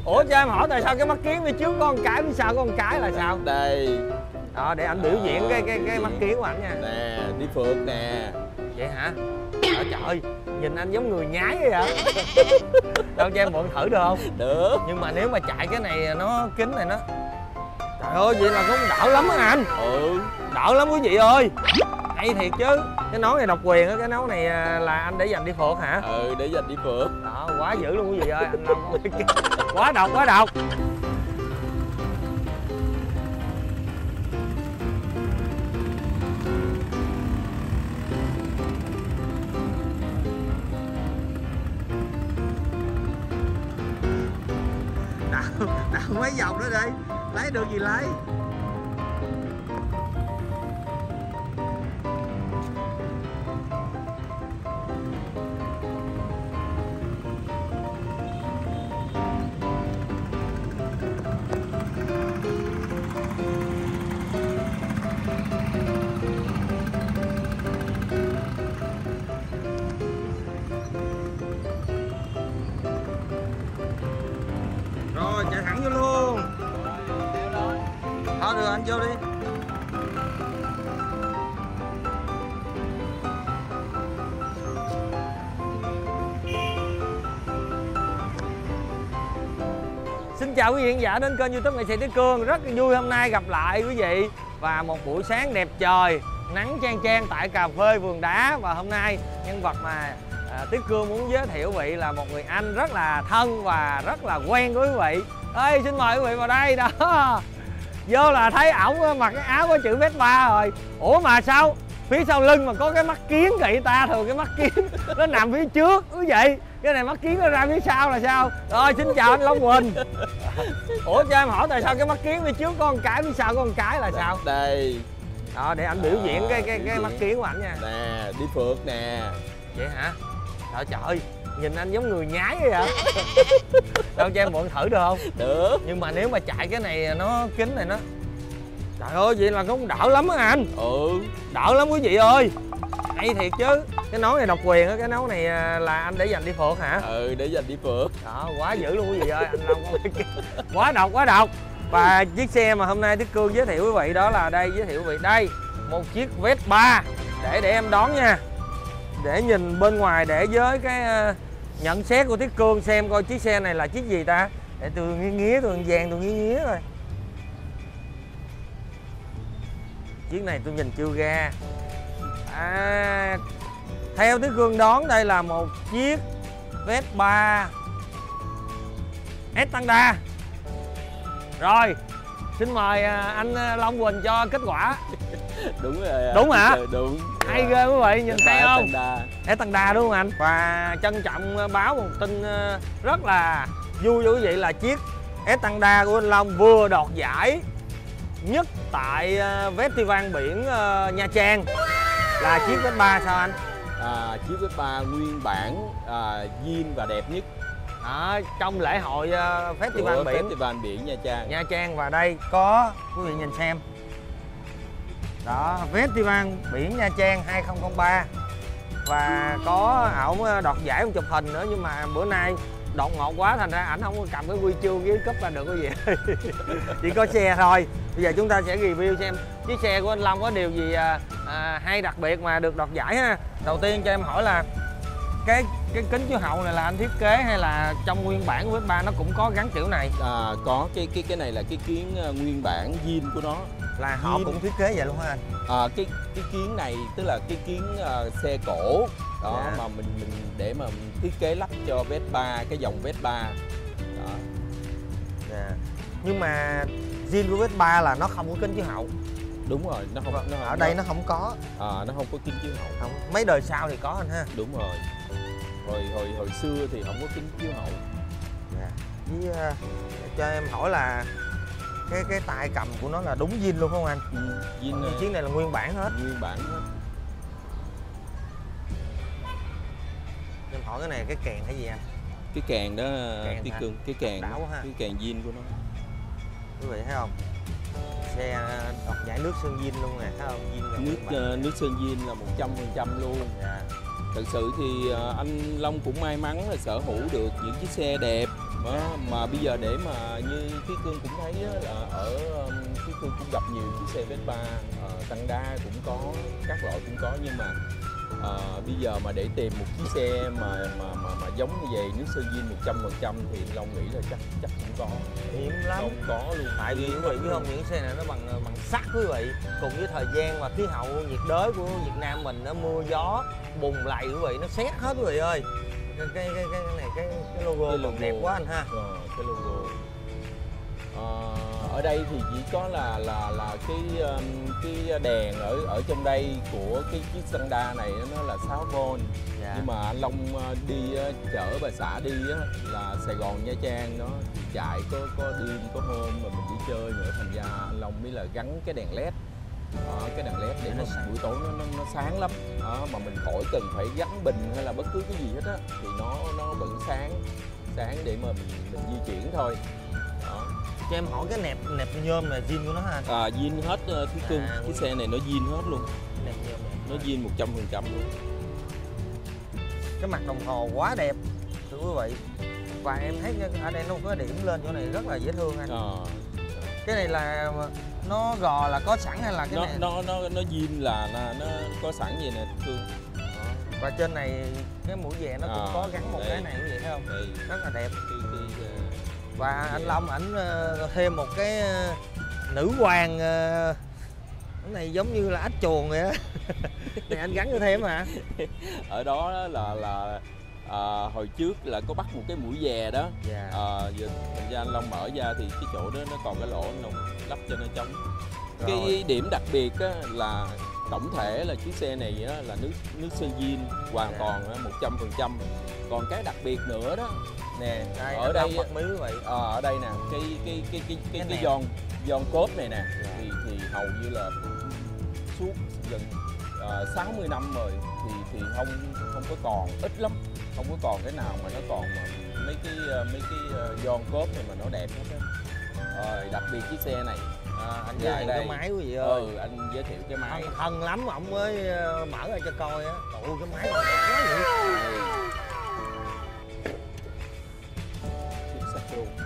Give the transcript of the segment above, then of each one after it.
Ủa cho em hỏi tại sao cái mắt kiếng phía trước có con cái, phía sau có con cái là sao? Đây. Đó, để anh biểu diễn cái mắt kiếng của anh nha. Nè, đi phượt nè. Vậy hả? Trời ơi, nhìn anh giống người nhái vậy hả? Đâu cho em mượn thử được không? Được. Nhưng mà nếu mà chạy cái này nó kính này nó... Trời ơi, vậy là cũng đỡ lắm á anh. Ừ. Đỡ lắm quý vị ơi. Hay thiệt chứ. Cái nón này độc quyền á, cái nón này là anh để dành đi phượt hả? Ừ, để dành đi phượt. Đó, quá dữ luôn quý vị ơi, anh Long. Quá độc, quá độc. Đào mấy vòng nữa đi, lấy được gì lấy. Rồi chạy thẳng vô luôn. Thôi được anh vô đi. Xin chào quý vị khán giả đến kênh YouTube nghệ sĩ Tí Cương. Rất vui hôm nay gặp lại quý vị. Và một buổi sáng đẹp trời, nắng chang chang tại cà phê Vườn Đá. Và hôm nay nhân vật mà Tí Cương muốn giới thiệu quý vị là một người anh rất là thân và rất là quen với quý vị. Ê, xin mời quý vị vào đây đó. Vô là thấy ổng mặc cái áo có chữ Vespa rồi. Ủa mà sao phía sau lưng mà có cái mắt kiếng kỵ ta? Thường cái mắt kiếng nó nằm phía trước quý vị, cái này mắt kiếng nó ra phía sau là sao? Rồi xin chào anh Long Quỳnh. Ủa cho em hỏi tại sao cái mắt kiếng phía trước có con cái, phía sau có con cái là sao? Đây. Đó, để anh biểu diễn cái mắt kiếng của anh nha. Nè, đi phượt nè. Vậy hả? Trời ơi, nhìn anh giống người nhái vậy hả? Đâu cho em mượn thử được không? Được. Nhưng mà nếu mà chạy cái này nó kính này nó... Trời ơi, vậy là cũng đỡ lắm á anh. Ừ. Đỡ lắm quý vị ơi. Hay thiệt chứ. Cái nón này độc quyền á, cái nón này là anh để dành đi phượt hả? Ừ, để dành đi phượt. Đó, quá dữ luôn quý vị ơi, anh Long. Quá độc, quá độc. Và chiếc xe mà hôm nay Tí Cương giới thiệu quý vị đó là đây, giới thiệu quý vị đây, một chiếc Vespa. Để em đón nha. Để nhìn bên ngoài để với cái nhận xét của Tí Cương xem coi chiếc xe này là chiếc gì ta. Để tôi nghía tôi vàng tôi nghía rồi. Chiếc này tôi nhìn chưa ra. Theo Tí Cương đoán đây là một chiếc Vespa Estanda. Rồi, xin mời anh Long Quỳnh cho kết quả. Đúng rồi. Đúng hả? Đúng. Hay ghê quý vị, nhìn thấy không? Estanda đúng không anh? Và trân trọng báo một tin rất là vui cho quý vị là chiếc Estanda của anh Long vừa đoạt giải nhất tại Festival biển Nha Trang. Là chiếc Vespa sao anh? Chiếc Vespa nguyên bản zin và đẹp nhất trong lễ hội Festival biển Nha Trang. Và đây có quý vị nhìn xem. Đó, Festival biển Nha Trang 2003. Và có ổng đoạt giải ông chụp hình nữa, nhưng mà bữa nay đột ngột quá thành ra ảnh không có cầm cái huy chương với cúp là được cái gì. Chỉ có xe thôi. Bây giờ chúng ta sẽ review xem chiếc xe của anh Long có điều gì hay đặc biệt mà được đoạt giải ha. Đầu tiên cho em hỏi là cái kính chiếu hậu này là anh thiết kế hay là trong nguyên bản của Vespa nó cũng có gắn kiểu này? Có cái này là cái kiến nguyên bản zin của nó. Là họ cũng thiết kế vậy luôn hả anh? Cái kiến này tức là cái kiến xe cổ đó. Dạ. Mà mình để mà mình thiết kế lắp cho Vespa, cái dòng Vespa đó. Dạ. Nhưng mà zin của Vespa là nó không có kính chiếu hậu. Đúng rồi, nó không ở đây nó không có. Nó không có kính chiếu hậu. Không. Mấy đời sau thì có anh ha. Đúng rồi. Hồi xưa thì không có kính chiếu hậu. Dạ. Với cho em hỏi là cái tay cầm của nó là đúng zin luôn không anh? Zin. Chiếc này là nguyên bản hết. Nguyên bản hết. Em hỏi cái này cái kèn hay gì anh? Cái kèn đó, Tí Cương, cái kèn zin của nó. Quý vị thấy không? Xe đoạt giải nước sơn zin luôn nè, thấy không? Nước sơn zin là 100% luôn. Dạ. Thật sự thì anh Long cũng may mắn là sở hữu được những chiếc xe đẹp Mà bây giờ để mà như Thúy Cương cũng thấy á, là ở Thúy Cương cũng gặp nhiều chiếc xe Vespa tăng đa cũng có, các loại cũng có, nhưng mà bây giờ mà để tìm một chiếc xe mà giống như vậy, nước sơn zin 100% thì Long nghĩ là chắc cũng có hiếm lắm, không có luôn. tại vì quý vị biết không, những xe này nó bằng sắt quý vị, cùng với thời gian và khí hậu nhiệt đới của Việt Nam mình, nó mưa gió bùng lầy quý vị, nó xét hết quý vị ơi. Cái này cái logo còn đẹp quá anh ha. Cái logo ở đây thì chỉ có là cái đèn ở trong đây của cái chiếc Xanda này nó là 6V. Dạ. Nhưng mà anh Long đi chở bà xã đi á, là Sài Gòn Nha Trang, nó chạy có đêm có hôm mà mình đi chơi nữa, thành ra anh Long mới là gắn cái đèn led. Cái đèn led để mà buổi tối nó sáng lắm. Mà mình khỏi cần phải gắn bình hay là bất cứ cái gì hết á, thì nó vẫn sáng để mà mình di chuyển thôi. Đó. Cho em hỏi cái nẹp nhôm là zin của nó hả? Zin hết Thúy Cưng, cái xe này nó zin hết luôn. Nẹp nhôm nó zin 100% luôn. Cái mặt đồng hồ quá đẹp thưa quý vị, và em thấy ở đây nó có cái điểm lên chỗ này rất là dễ thương anh. Cái này là nó gò là có sẵn hay là cái này nó zin là nó có sẵn vậy nè Cương. Và trên này cái mũi dè nó cũng có gắn một đây, cái này quý vị thấy không? Đây. Rất là đẹp. Và anh Long ảnh thêm một cái nữ hoàng, cái này giống như là ếch chuồng vậy á. Này anh gắn cho thêm hả? Ở đó là hồi trước là có bắt một cái mũi dè đó. Dạ. Giờ thành ra anh Long mở ra thì cái chỗ đó nó còn cái lỗ nó lắp cho nó trống. Cái điểm đặc biệt á, là tổng thể là chiếc xe này á, là nước sơn zin hoàn toàn 100%. Còn cái đặc biệt nữa đó nè, đây, ở đây ở đây nè, cái giòn cốp này nè, thì hầu như là suốt gần 60 năm rồi thì không có còn, ít lắm, không có còn cái nào mà nó còn mà mấy cái giòn cốp này mà nó đẹp hết á. Đặc biệt chiếc xe này. Anh giới thiệu cái máy quý vị ơi. Anh giới thiệu cái máy. Thân lắm ổng mới mở ra cho coi á. Ôi cái máy này đẹp quá vậy. Chính xác luôn.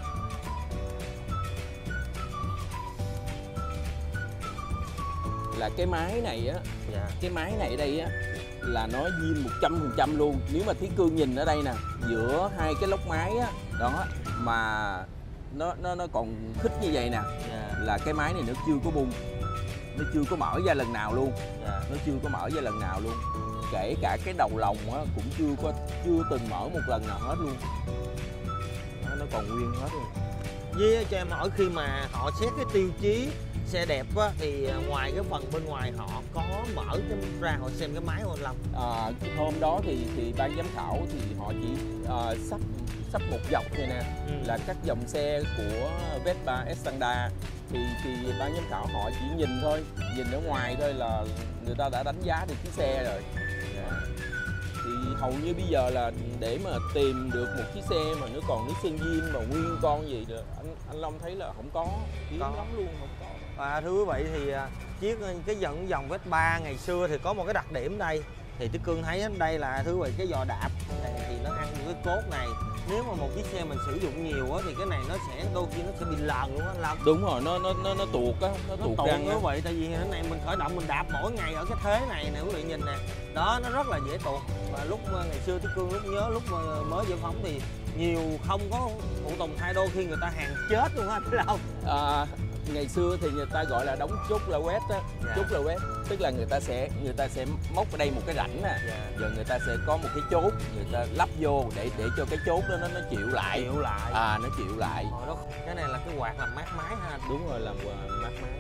Là cái máy này á, cái máy này ở đây á là nó zin 100% luôn. Nếu mà Thúy Cương nhìn ở đây nè, giữa hai cái lốc máy á, đó mà nó còn khít như vậy nè, là cái máy này nó chưa có bung, nó chưa có mở ra lần nào luôn. Nó chưa có mở ra lần nào luôn, kể cả cái đầu lồng á cũng chưa từng mở một lần nào hết luôn. Nó còn nguyên hết luôn. Với cho em hỏi, khi mà họ xét cái tiêu chí xe đẹp á, thì ngoài cái phần bên ngoài họ có mở cái ra họ xem cái máy không anh Long? Hôm đó thì ban giám khảo thì họ chỉ sắp một dọc này nè, là các dòng xe của Vespa Xanda, thì ban giám khảo họ chỉ nhìn thôi, nhìn ở ngoài thôi là người ta đã đánh giá được chiếc xe rồi. Thì hầu như bây giờ là để mà tìm được một chiếc xe mà nó còn nước sơn zin mà nguyên con gì rồi, anh Long thấy là không có, hiếm lắm luôn, không có. Và thưa quý vị, thì cái dòng Vespa ngày xưa thì có một cái đặc điểm đây, thì Thúy Cương thấy đây là thưa quý vị, cái giò đạp này thì nó ăn những cái cốt này. Nếu mà một chiếc xe mình sử dụng nhiều á, thì cái này nó sẽ đôi khi nó sẽ bị lờn luôn á anh Long. Đúng rồi, nó tuột á, nó tuột răng như vậy, tại vì cái này mình khởi động mình đạp mỗi ngày ở cái thế này nè quý vị nhìn nè, đó nó rất là dễ tuột. Và lúc ngày xưa Thúy Cương lúc mà mới giải phóng thì nhiều không có phụ tùng thay, đôi khi người ta hàng chết luôn á anh Long. Ngày xưa thì người ta gọi là đóng chốt la quét á. Chốt la quét tức là người ta sẽ móc ở đây một cái rãnh nè, rồi người ta sẽ có một cái chốt, người ta lắp vô để cho cái chốt đó nó chịu lại. Nó chịu lại. Cái này là cái quạt làm mát máy ha. Đúng rồi, làm mát máy.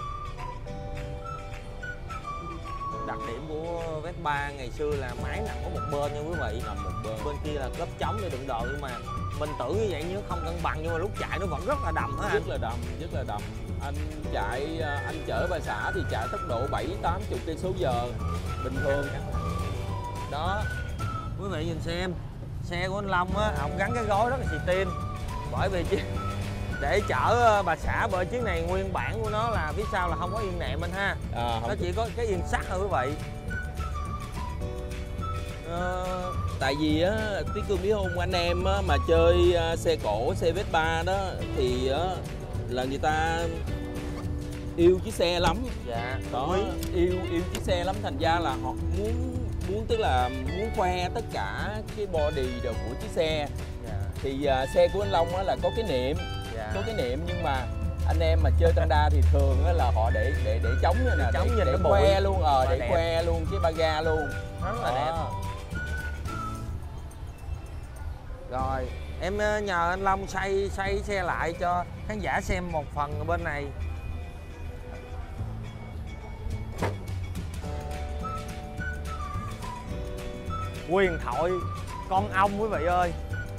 Đặc điểm của Vespa ngày xưa là máy nằm có một bên nha quý vị, nằm một bên kia là lớp chống để đựng đồ, nhưng mà mình tưởng như vậy nhưng không cân bằng, nhưng mà lúc chạy nó vẫn rất là đầm hả anh? Rất là đầm. Anh chở bà xã thì chạy tốc độ 70-80 km/h bình thường. Đó, quý vị nhìn xem, xe của anh Long á, ông gắn cái gối rất là xì tin, bởi vì để chở bà xã, bởi chiếc này nguyên bản của nó là phía sau là không có yên nệm anh ha. Nó chỉ có cái yên sắt thôi quý vị. Tại vì á, Tí Cương biết không, anh em á, mà chơi xe cổ, xe Vespa đó thì á, là người ta yêu chiếc xe lắm. Dạ. Đó, yêu chiếc xe lắm, thành ra là họ muốn tức là muốn khoe tất cả cái body đồ của chiếc xe. Dạ. Thì xe của anh Long á, là có cái niệm, Dạ. có cái niệm, nhưng mà anh em mà chơi Tăng thì thường á, là họ để trống như nè, Trống nhìn để nó khoe bụi. luôn, để đẹp. khoe luôn cái ba ga luôn. Rất là đẹp. Rồi em nhờ anh Long xoay xe lại cho khán giả xem một phần ở bên này. Huyền thoại con ong quý vị ơi.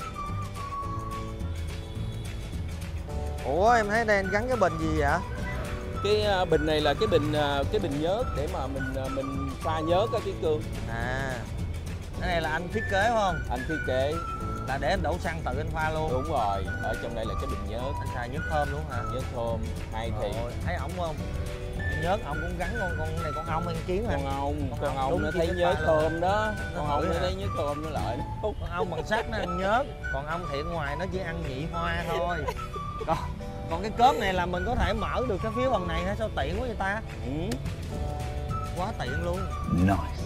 Ủa em thấy đây anh gắn cái bình gì vậy? Cái bình này là cái bình nhớt để mà mình pha nhớt á Tí Cương. À, cái này là anh thiết kế không? Anh thiết kế. Là để anh đổ xăng tự anh pha luôn. Đúng rồi, ở trong đây là cái bình nhớt. Anh xài nhớt thơm luôn hả? Nhớt thơm, hay thì. Thấy ổng không? Nhớt ổng cũng gắn con này con ong hay kiến hả? Con ong nó thấy nhớt thơm đó. Con ong nó thấy nhớt thơm nó lợi. Con ong bằng sắt nó ăn nhớt, còn ong thiện ngoài nó chỉ ăn nhị hoa thôi. Còn cái cốp này là mình có thể mở được cái phía bằng này hả? Sao tiện quá vậy ta? Quá tiện luôn. Nice.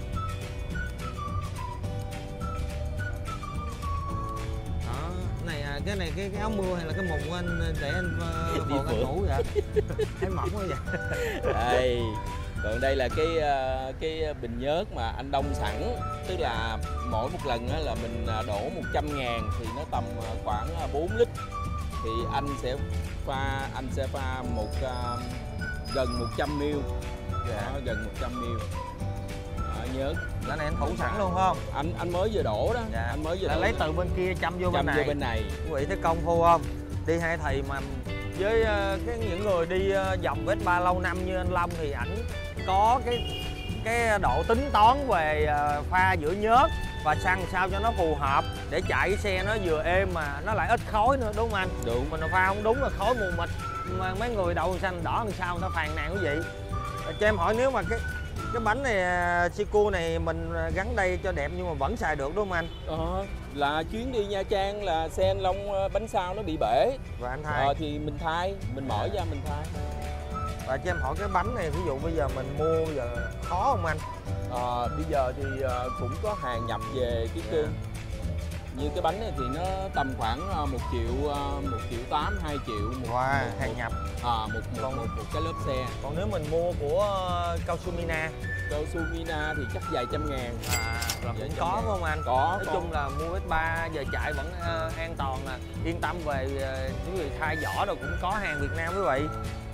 Đó, cái này cái áo mưa hay là cái mùng của anh để anh hộ anh ngủ vậy? Thấy mỏng quá vậy. Đây. Còn đây là cái bình nhớt mà anh đông sẵn, tức là mỗi một lần là mình đổ 100.000 thì nó tầm khoảng 4 lít. Thì anh sẽ pha gần 100ml. Dạ. Gần 100ml. Nhớt. Cái này anh thủ sẵn luôn không? Anh mới vừa đổ đó. Dạ. Anh mới vừa đổ. Lấy từ bên kia chăm vô bên này. Quý vị thấy công phu không? Đi hai thầy mà với những người đi dòng Vespa lâu năm như anh Long thì ảnh có cái độ tính toán về pha giữa nhớt và xăng sao cho nó phù hợp để chạy cái xe nó vừa êm mà nó lại ít khói nữa, đúng không anh? Đúng. Mình pha không đúng là khói mù mịt, mà mấy người đậu xanh đỏ làm sao người ta phàn nàn quý vị. Cho em hỏi, nếu mà cái bánh này Siku này mình gắn đây cho đẹp nhưng mà vẫn xài được đúng không anh? Là chuyến đi Nha Trang là xe anh Long bánh sau nó bị bể và anh thay. Thì mình thay, mình mở ra mình thay. Và cho em hỏi cái bánh này ví dụ bây giờ mình mua giờ khó không anh? Bây giờ thì cũng có hàng nhập về Tí Cương. Như cái bánh này thì nó tầm khoảng 1 triệu 8, 2 triệu hàng nhập. Một cái lớp xe. Còn nếu mình mua của Cao Su Mina thì chắc vài trăm ngàn. Là cũng có phải không anh? Có. Nói chung là mua Vespa giờ chạy vẫn an toàn, là yên tâm về những người thay vỏ rồi cũng có hàng Việt Nam quý vị.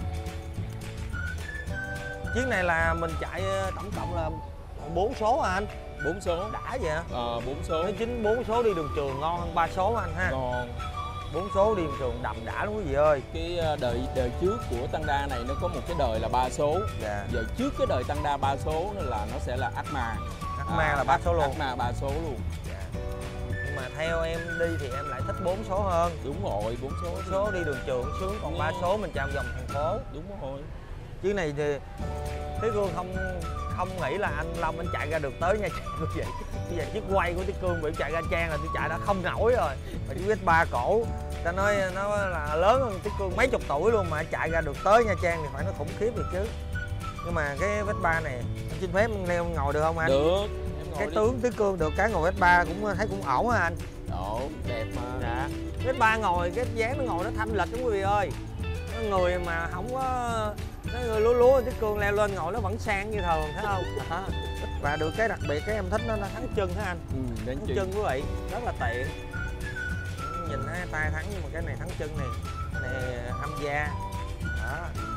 Chiếc này là mình chạy tổng cộng là 4 số hả anh? 4 số. Đã vậy hả? 4 số. Nói chính 4 số đi đường trường ngon hơn 3 số anh ha. Ngon. 4 số đi đường trường đậm đã lắm quý vị ơi. Cái đời trước của Tăng này nó có một cái đời là 3 số. Dạ. Giờ trước cái đời Tăng 3 số nó sẽ là Atma. Atma là 3 số luôn. Atma 3 số luôn. Dạ. Nhưng mà theo em đi thì em lại thích 4 số hơn. Đúng rồi, 4 số. 4 số đi đường trường sướng, còn 3 số mình chạy vòng thành phố. Đúng rồi. Chứ này thì Tí Cương không nghĩ là anh Long anh chạy ra được tới Nha Trang như vậy. Bây giờ chiếc quay của Tí Cương bị chạy ra Trang là tôi chạy đã không nổi rồi. Mà chiếc Vespa cổ ta nói nó là lớn hơn Tí Cương mấy chục tuổi luôn mà chạy ra được tới Nha Trang thì phải nó khủng khiếp được chứ. Nhưng mà cái Vespa này anh xin phép leo ngồi được không anh? Được. Cái tướng Tí Cương được cái ngồi Vespa cũng thấy cũng ổn hả anh? Ổn, đẹp mà. Dạ. Vespa ngồi cái dáng nó ngồi nó thanh lịch lắm quý vị ơi. Nó người mà không có nó người lúa Tí Cương leo lên ngồi nó vẫn sang như thường, thấy không? Và được cái đặc biệt cái em thích nó thắng chân hả anh? Thắng chân quý vị rất là tiện. Nhìn hai tay thắng nhưng mà cái này thắng chân này âm da. Đó.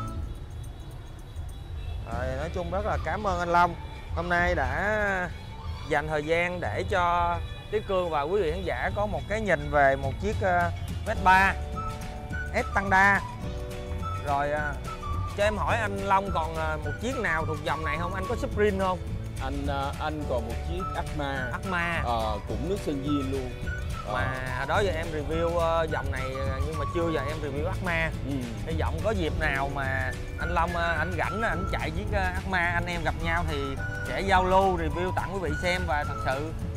Rồi nói chung rất là cảm ơn anh Long hôm nay đã dành thời gian để cho Tí Cương và quý vị khán giả có một cái nhìn về một chiếc Vespa S Tăng Đa. Rồi cho em hỏi anh Long còn một chiếc nào thuộc dòng này không? Anh có Sprint không? Anh còn một chiếc Atma. Cũng nước sơn zin luôn. Mà đó giờ em review dòng này nhưng mà chưa giờ em review Atma. Hy vọng có dịp nào mà anh Long anh rảnh anh chạy chiếc Atma anh em gặp nhau thì sẽ giao lưu review tặng quý vị xem. Và thật sự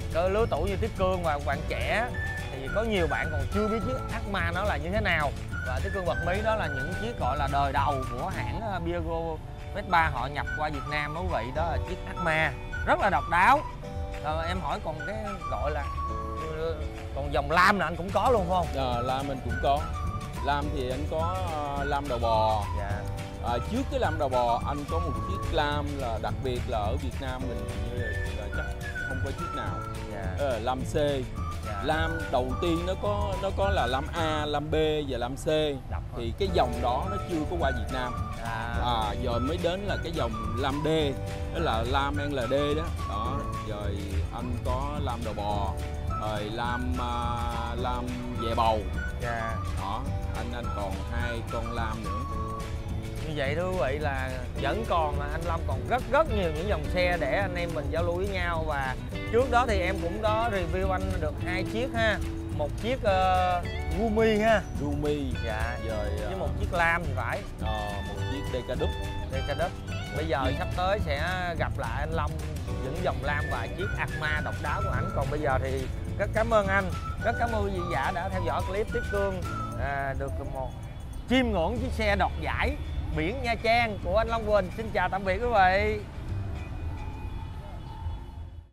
Có lứa tuổi như Tiếp Cương và bạn trẻ thì có nhiều bạn còn chưa biết chiếc Atma nó là như thế nào. Và Tiếp Cương bật mí đó là những chiếc gọi là đời đầu của hãng Piaggio Vespa họ nhập qua Việt Nam đó quý vị, đó là chiếc Atma rất là độc đáo. Em hỏi còn cái gọi là còn dòng lam là anh cũng có luôn phải không? Lam anh cũng có. Lam thì anh có lam đầu bò. Dạ. Trước cái lam đầu bò anh có một chiếc lam là đặc biệt là ở Việt Nam mình như là chắc không có chiếc nào. Dạ. Lam C. Dạ. Lam đầu tiên nó có là lam A, lam B và lam C. Thì cái dòng đó nó chưa có qua Việt Nam. Rồi mới đến là cái dòng lam D, đó là lam LD đó. Rồi anh có lam đầu bò, rồi lam về bầu. Dạ. Đó, anh còn 2 con lam nữa. Như vậy thưa quý vị là vẫn còn anh Lâm còn rất nhiều những dòng xe để anh em mình giao lưu với nhau. Và trước đó thì em cũng có review anh được 2 chiếc ha, một chiếc Rumi ha, Rumi, dạ, rồi với một chiếc lam thì phải, một chiếc Decadux. Bây giờ sắp tới sẽ gặp lại anh Long những dòng lam và chiếc Atma độc đáo của ảnh. Còn bây giờ thì rất cảm ơn anh, rất cảm ơn quý vị giả đã theo dõi clip Tiếp Cương được một chiêm ngưỡng chiếc xe đoạt giải biển Nha Trang của anh Long Quỳnh. Xin chào tạm biệt quý vị.